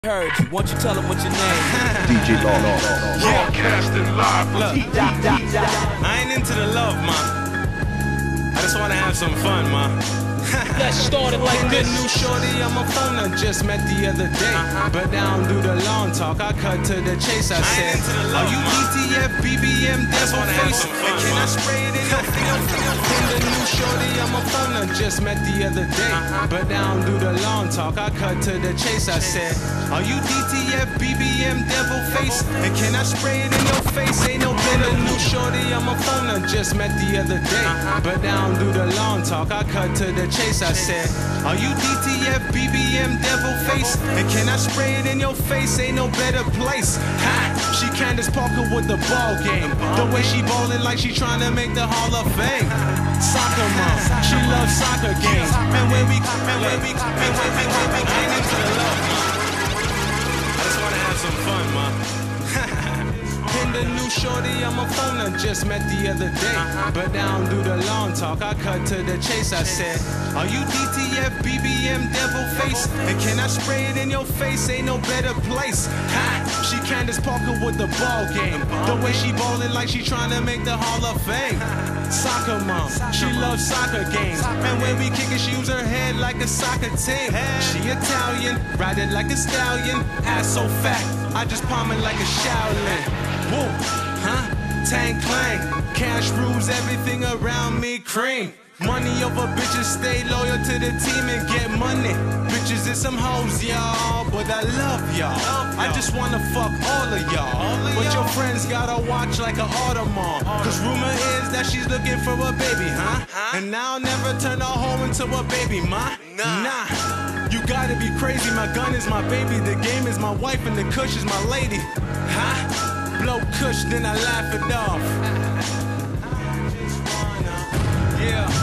Heard you. Won't you tell them what your name is? DJ Law. Broadcasting live. Look, I ain't into the love, ma. I just wanna have some fun, ma. Let's start it like this. New shorty on my phone I just met the other day. But I don't do the long talk, I cut to the chase. I said, are you DTF, BBM, devil face? And can I spray it in your face? The new shorty on my phone I just met the other day. But I don't do the long talk, I cut to the chase. I said, are you DTF, BBM, devil face? And can I spray it in your face? Ain't no better. New shorty on my phone I just met the other day. But I don't do the long talk, I cut to the chase. I said, are you DTF, BBM, devil face? And can I spray it in your face? Ain't no better place. Ha! She Candace Parker with the ball game. The way she ballin' like she tryna make the Hall of Fame. Soccer mom, she loves soccer games. And when we I ain't into the love, ma. I just wanna have some fun, ma. And the new shorty on my phone I just met the other day. But I don't do the long talk, I cut to the chase. I said, are you DTF, BBM, devil face? And can I spray it in your face? Ain't no better place. Ha! She Candace Parker with the ball game. The way she ballin' like she tryna make the Hall of Fame. Soccer mom, she loves soccer games. And when we kick it, she use her head like a soccer team. She Italian, ride it like a stallion. Ass so fat, I just palm it like a Shaolin. Woo, huh? Tang clang, cash rules everything around me. Cream, money over bitches, stay loyal to the team and get money. Bitches is some hoes, y'all, but I love y'all. I just wanna fuck all of y'all. But your friends gotta watch like an Audemars. Cause rumor is that she's looking for a baby, huh? And I'll never turn a hoe into a baby, ma. Nah. You gotta be crazy, my gun is my baby. The game is my wife and the kush is my lady. Huh? Blow kush, then I laugh it off. Yeah.